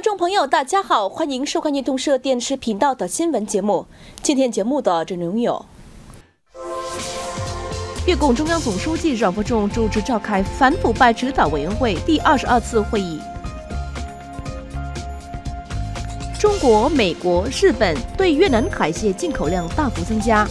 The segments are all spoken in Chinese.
观众朋友，大家好，欢迎收看运动社电视频道的新闻节目。今天节目的内容有：越共中央总书记阮富仲主持召开反腐败指导委员会第22次会议。中国、美国、日本对越南海蟹进口量大幅增加。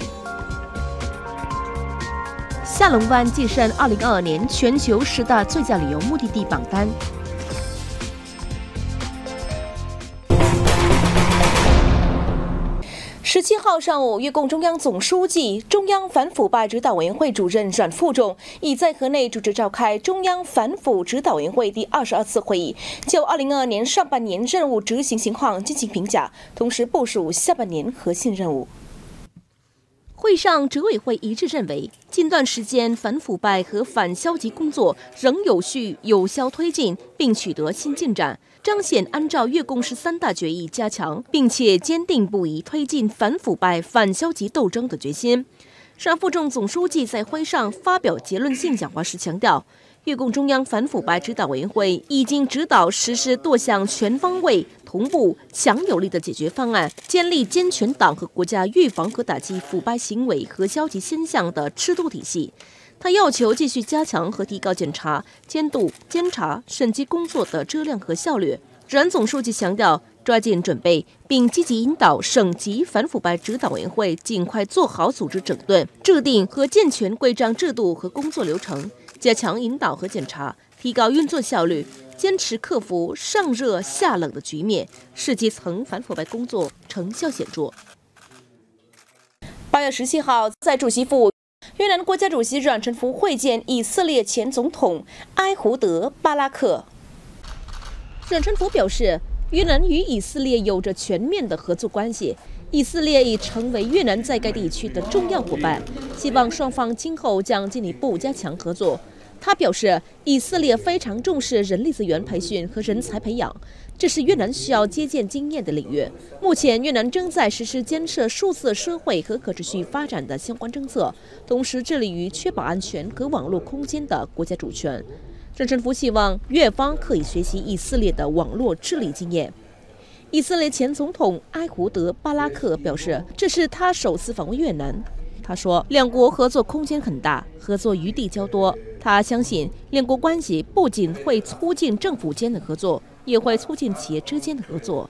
下龙湾跻身2022年全球10大最佳旅游目的地榜单。17号上午，越共中央总书记、中央反腐败指导委员会主任阮富仲已在河内主持召开中央反腐指导委员会第22次会议，就2022年上半年任务执行情况进行评价，同时部署下半年核心任务。会上，执委会一致认为，近段时间反腐败和反消极工作仍有序有效推进，并取得新进展，彰显按照越共13大决议加强并且坚定不移推进反腐败、反消极斗争的决心。阮富仲总书记在会上发表结论性讲话时强调，越共中央反腐败指导委员会已经指导实施多项全方位、同步、强有力的解决方案，建立健全党和国家预防和打击腐败行为和消极现象的制度体系。他要求继续加强和提高检查、监督、监察、审计工作的质量和效率。阮总书记强调，抓紧准备并积极引导省级反腐败指导委员会尽快做好组织整顿，制定和健全规章制度和工作流程，加强引导和检查，提高运作效率，坚持克服上热下冷的局面，使基层反腐败工作成效显著。8月17号，在主席府，越南国家主席阮成福会见以色列前总统埃胡德·巴拉克。阮成福表示，越南与以色列有着全面的合作关系，以色列已成为越南在该地区的重要伙伴，希望双方今后将进一步加强合作。他表示，以色列非常重视人力资源培训和人才培养，这是越南需要借鉴经验的领域。目前，越南正在实施建设数字社会和可持续发展的相关政策，同时致力于确保安全和网络空间的国家主权。阮成福希望越方可以学习以色列的网络治理经验。以色列前总统埃胡德·巴拉克表示，这是他首次访问越南。他说，两国合作空间很大，合作余地较多。他相信，两国关系不仅会促进政府间的合作，也会促进企业之间的合作。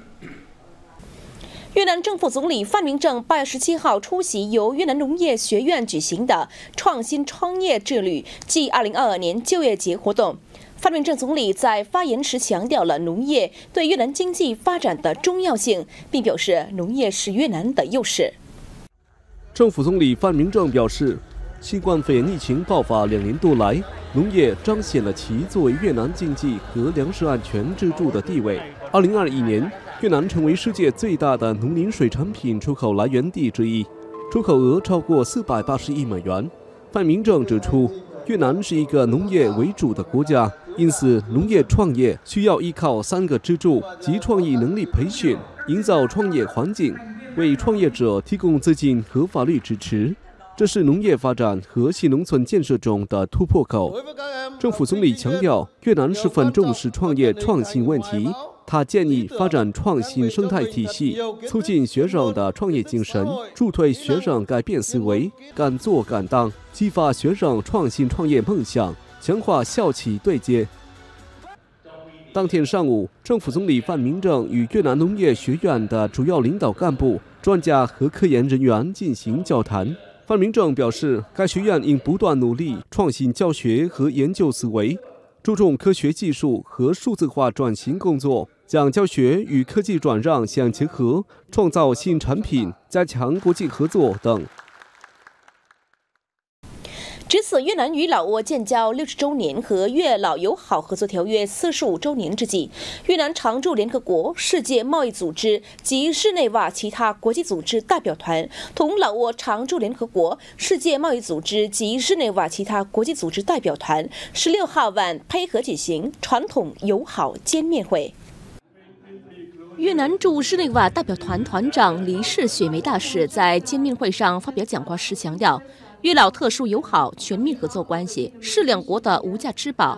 越南政府总理范明正8月17号出席由越南农业学院举行的创新创业之旅暨2022年就业节活动。范明正总理在发言时强调了农业对越南经济发展的重要性，并表示农业是越南的优势。 政府总理范明正表示，新冠肺炎疫情爆发2年多来，农业彰显了其作为越南经济和粮食安全支柱的地位。2021年，越南成为世界最大的农林水产品出口来源地之一，出口额超过480亿美元。范明正指出，越南是一个农业为主的国家，因此农业创业需要依靠3个支柱，即创意能力培训、营造创业环境、为创业者提供资金和法律支持。这是农业发展和新农村建设中的突破口。政府总理强调，越南十分重视创业创新问题。他建议发展创新生态体系，促进学生的创业精神，助推学生改变思维、敢做敢当，激发学生创新创业梦想，强化校企对接。当天上午，政府总理范明正与越南农业学院的主要领导干部、专家和科研人员进行交谈。范明正表示，该学院应不断努力创新教学和研究思维，注重科学技术和数字化转型工作，将教学与科技转让相结合，创造新产品，加强国际合作等。 值此越南与老挝建交60周年和越老友好合作条约45周年之际，越南常驻联合国、世界贸易组织及日内瓦其他国际组织代表团同老挝常驻联合国、世界贸易组织及日内瓦其他国际组织代表团16号晚配合举行传统友好见面会。越南驻日内瓦代表团团长黎氏雪梅大使在见面会上发表讲话时强调，越老特殊友好、全面合作关系是两国的无价之宝。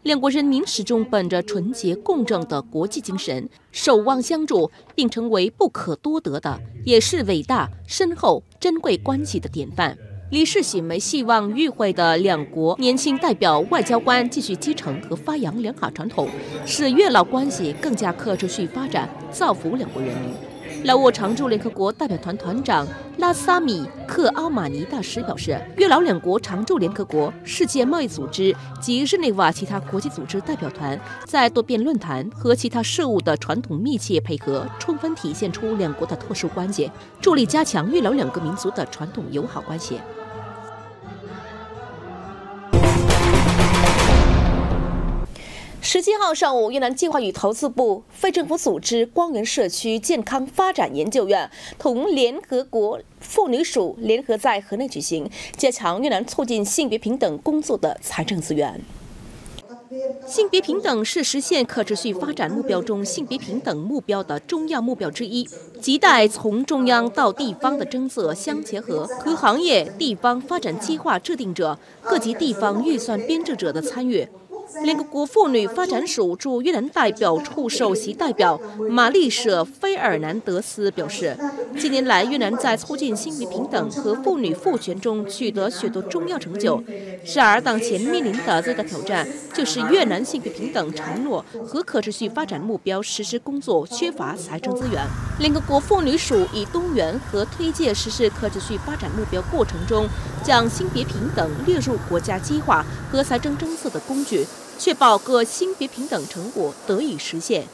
两国人民始终本着纯洁共正的国际精神，守望相助，并成为不可多得的，也是伟大、深厚、珍贵关系的典范。李世信为希望与会的两国年轻代表外交官继续继承和发扬良好传统，使越老关系更加可持续发展，造福两国人民。老挝常驻联合国代表团团长拉萨米克奥马尼大使表示，越老两国常驻联合国、世界贸易组织及日内瓦其他国际组织代表团在多边论坛和其他事务的传统密切配合，充分体现出两国的特殊关系，助力加强越老两个民族的传统友好关系。17号上午，越南计划与投资部、非政府组织光源社区健康发展研究院同联合国妇女署联合在河内举行加强越南促进性别平等工作的财政资源。性别平等是实现可持续发展目标中性别平等目标的重要目标之一，亟待从中央到地方的政策相结合，各行业、地方发展计划制定者、各级地方预算编制者的参与。联合国妇女发展署驻越南代表处首席代表玛丽舍·菲尔南德斯表示，近年来越南在促进性别平等和妇女赋权中取得许多重要成就。然而，当前面临的最大挑战就是越南性别平等承诺和可持续发展目标实施工作缺乏财政资源。联合国妇女署以动员和推介实施可持续发展目标过程中，将性别平等列入国家计划和财政政策的工具，确保各性别平等成果得以实现。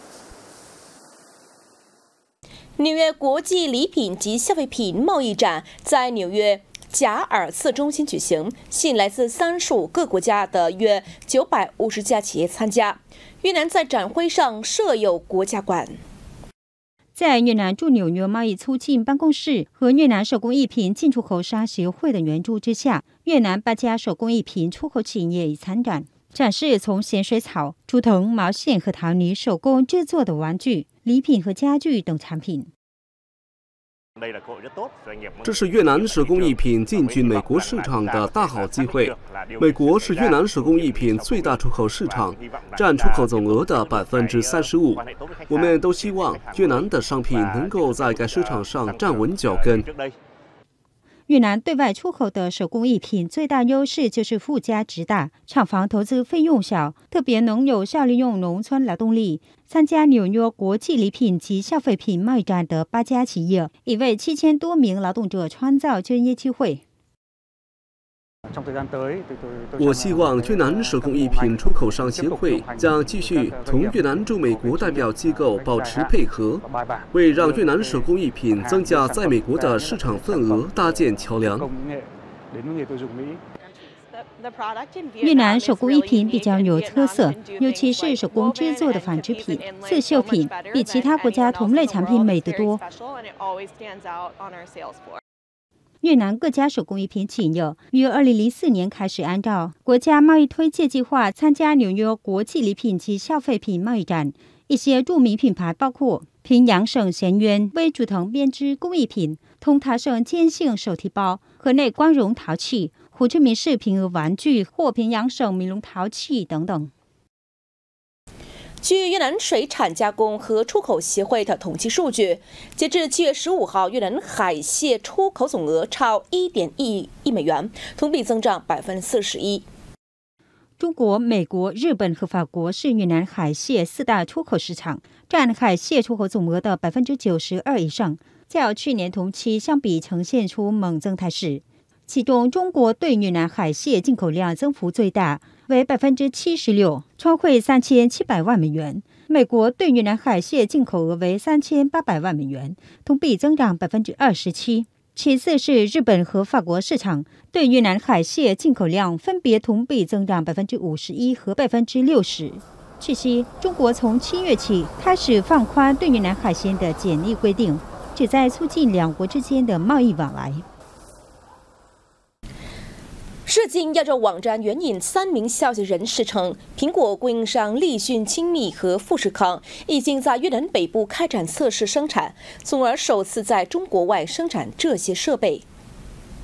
纽约国际礼品及消费品贸易展在纽约贾尔茨中心举行，吸引来自35个国家的约950家企业参加。越南在展会上设有国家馆。 在越南驻纽约贸易促进办公室和越南手工艺品进出口商协会的援助之下，越南8家手工艺品出口企业已参展。展示从咸水草、竹藤、毛线和陶泥手工制作的玩具、礼品和家具等产品。 这是越南手工艺品进军美国市场的大好机会。美国是越南手工艺品最大出口市场，占出口总额的35%。我们都希望越南的商品能够在该市场上站稳脚跟。 越南对外出口的手工艺品最大优势就是附加值大，厂房投资费用小，特别能有效利用农村劳动力。参加纽约国际礼品及消费品贸易展的8家企业，已为7000多名劳动者创造就业机会。 我希望越南手工艺品出口商协会将继续同越南驻美国代表机构保持配合，为让越南手工艺品增加在美国的市场份额搭建桥梁。 越南手工艺品比较有特色，尤其是手工制作的纺织品、刺绣品，比其他国家同类产品美得多。越南各家手工艺品企业于2004年开始按照国家贸易推介计划参加纽约国际礼品及消费品贸易展。一些著名品牌包括平阳省咸源为竹藤编织工艺品、通塔省坚信手提包、河内光荣陶器、胡志明市平和玩具或平阳省米龙陶器等等。 据越南水产加工和出口协会的统计数据，截至7月15号，越南海蟹出口总额超1.1亿美元，同比增长41%。 中国、美国、日本和法国是越南海蟹4大出口市场，占海蟹出口总额的92%以上，较去年同期相比呈现出猛增态势。其中，中国对越南海蟹进口量增幅最大，为76%，创汇3700万美元；美国对越南海蟹进口额为3800万美元，同比增长27%。其次是日本和法国市场，对越南海蟹进口量分别同比增长51%和60%。据悉，中国从7月起开始放宽对越南海鲜的检疫规定，旨在促进两国之间的贸易往来。 世经亚洲网站援引3名消息人士称，苹果供应商立讯精密和富士康已经在越南北部开展测试生产，从而首次在中国外生产这些设备。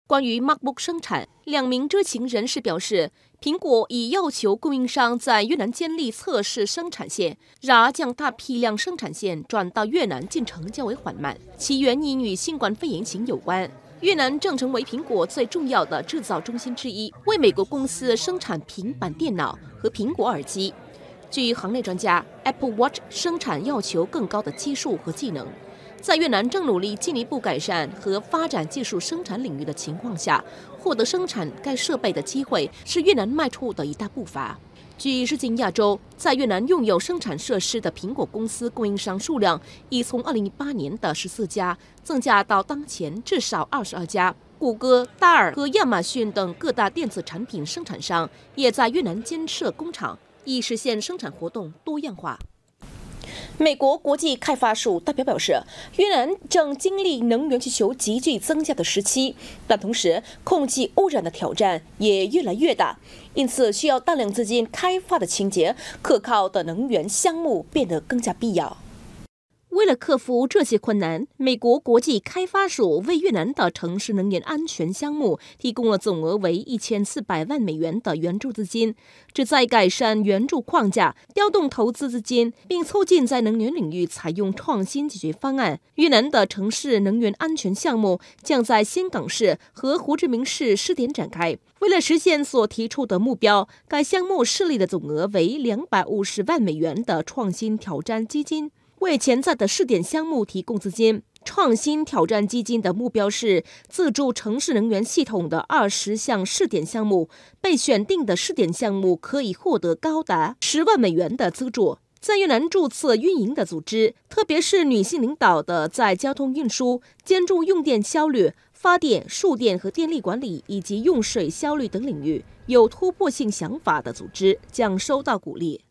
关于 MacBook 生产，两名知情人士表示，苹果已要求供应商在越南建立测试生产线，然而将大批量生产线转到越南进程较为缓慢，其原因与新冠肺炎疫情有关。越南正成为苹果最重要的制造中心之一，为美国公司生产平板电脑和苹果耳机。据行内专家 ，Apple Watch 生产要求更高的技术和技能。在越南正努力进一步改善和发展技术生产领域的情况下，获得生产该设备的机会是越南迈出的一大步伐。据日经亚洲，在越南拥有生产设施的苹果公司供应商数量已从2018年的14家增加到当前至少22家。谷歌、戴尔和亚马逊等各大电子产品生产商也在越南建设工厂，以实现生产活动多样化。美国国际开发署代表表示，越南正经历能源需求急剧增加的时期，但同时空气污染的挑战也越来越大，因此需要大量资金开发的清洁、可靠的能源项目变得更加必要。为了克服这些困难，美国国际开发署为越南的城市能源安全项目提供了总额为1400万美元的援助资金，旨在改善援助框架，调动投资资金，并促进在能源领域采用创新解决方案。越南的城市能源安全项目将在岘港市和胡志明市试点展开。为了实现所提出的目标，该项目设立的总额为250万美元的创新挑战基金，为潜在的试点项目提供资金。创新挑战基金的目标是资助城市能源系统的20项试点项目，被选定的试点项目可以获得高达10万美元的资助。在越南注册运营的组织，特别是女性领导的在交通运输、建筑用电效率、发电、输电和电力管理以及用水效率等领域有突破性想法的组织将受到鼓励。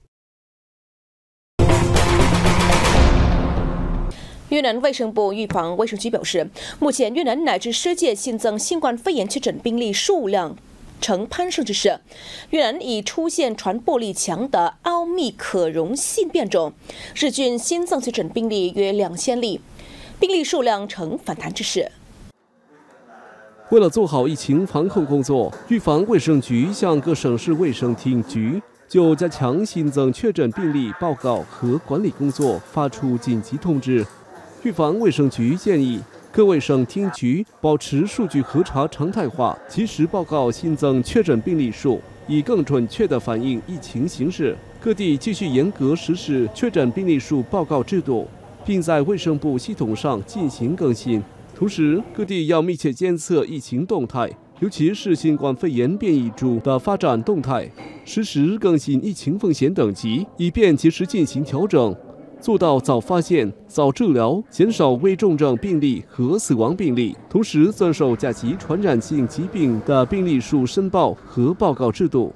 越南卫生部预防卫生局表示，目前越南乃至世界新增新冠肺炎确诊病例数量呈攀升之势。越南已出现传播力强的奥密克戎新变种，日均新增确诊病例约2000例，病例数量呈反弹之势。 为了做好疫情防控工作，预防卫生局向各省市卫生厅局就加强新增确诊病例报告和管理工作发出紧急通知。预防卫生局建议各卫生厅局保持数据核查常态化，及时报告新增确诊病例数，以更准确地反映疫情形势。各地继续严格实施确诊病例数报告制度，并在卫生部系统上进行更新。同时，各地要密切监测疫情动态，尤其是新冠肺炎变异株的发展动态，实时更新疫情风险等级，以便及时进行调整，做到早发现、早治疗，减少危重症病例和死亡病例。同时，遵守甲级传染性疾病的病例数申报和报告制度。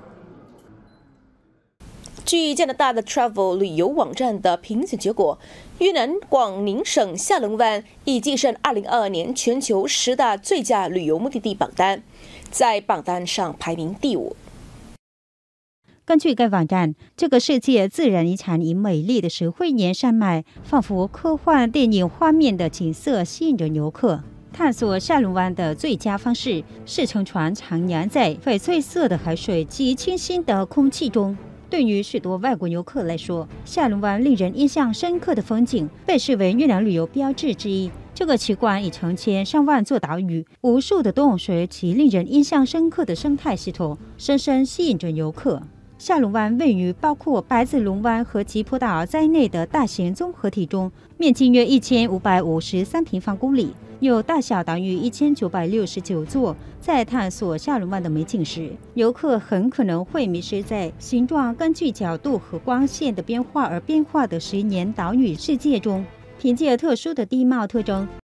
据加拿大的 Travel 旅游网站的评选结果，越南广宁省下龙湾已跻身2022年全球10大最佳旅游目的地榜单，在榜单上排名第5。 根据该网站，这个世界自然遗产以美丽的石灰岩山脉、仿佛科幻电影画面的景色吸引着游客。探索下龙湾的最佳方式是乘船徜徉在翡翠色的海水及清新的空气中。对于许多外国游客来说，下龙湾令人印象深刻的风景被视为越南旅游标志之一。这个奇观以成千上万座岛屿、无数的洞穴及令人印象深刻的生态系统，深深吸引着游客。下龙湾位于包括白子龙湾和吉坡岛在内的大型综合体中，面积约1553平方公里，有大小岛屿1969座。在探索下龙湾的美景时，游客很可能会迷失在形状根据角度和光线的变化而变化的10年岛屿世界中。凭借特殊的地貌特征，